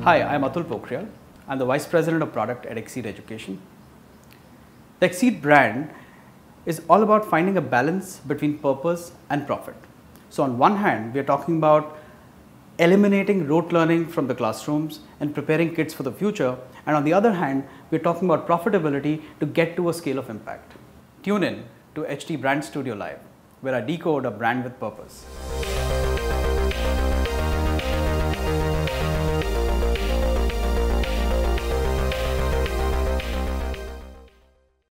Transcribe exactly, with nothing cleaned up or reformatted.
Hi, I'm Atul Pokhriyal. I'm the Vice President of Product at XSEED Education. The XSEED brand is all about finding a balance between purpose and profit. So on one hand, we are talking about eliminating rote learning from the classrooms and preparing kids for the future. And on the other hand, we're talking about profitability to get to a scale of impact. Tune in to H T Brand Studio Live, where I decode a brand with purpose.